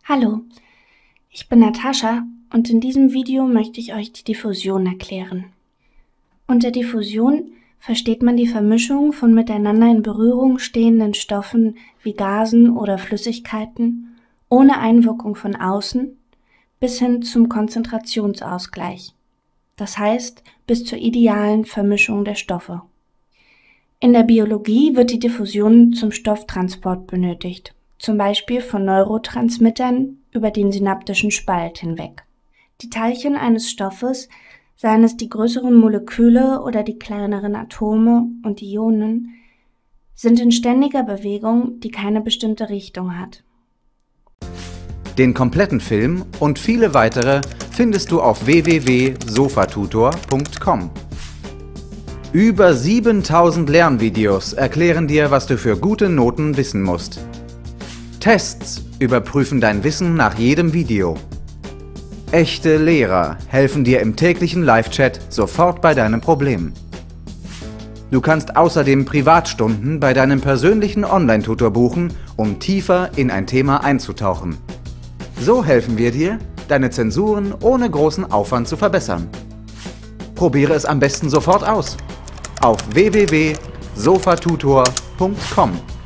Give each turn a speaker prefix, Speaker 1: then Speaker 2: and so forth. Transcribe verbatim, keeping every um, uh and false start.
Speaker 1: Hallo, ich bin Natascha und in diesem Video möchte ich euch die Diffusion erklären. Unter Diffusion versteht man die Vermischung von miteinander in Berührung stehenden Stoffen wie Gasen oder Flüssigkeiten ohne Einwirkung von außen bis hin zum Konzentrationsausgleich, das heißt bis zur idealen Vermischung der Stoffe. In der Biologie wird die Diffusion zum Stofftransport benötigt, zum Beispiel von Neurotransmittern über den synaptischen Spalt hinweg. Die Teilchen eines Stoffes, seien es die größeren Moleküle oder die kleineren Atome und Ionen, sind in ständiger Bewegung, die keine bestimmte Richtung hat.
Speaker 2: Den kompletten Film und viele weitere findest du auf w w w punkt sofatutor punkt com. Über siebentausend Lernvideos erklären dir, was du für gute Noten wissen musst. Tests überprüfen dein Wissen nach jedem Video. Echte Lehrer helfen dir im täglichen Live-Chat sofort bei deinem Problem. Du kannst außerdem Privatstunden bei deinem persönlichen Online-Tutor buchen, um tiefer in ein Thema einzutauchen. So helfen wir dir, deine Zensuren ohne großen Aufwand zu verbessern. Probiere es am besten sofort aus. Auf w w w punkt sofatutor punkt com.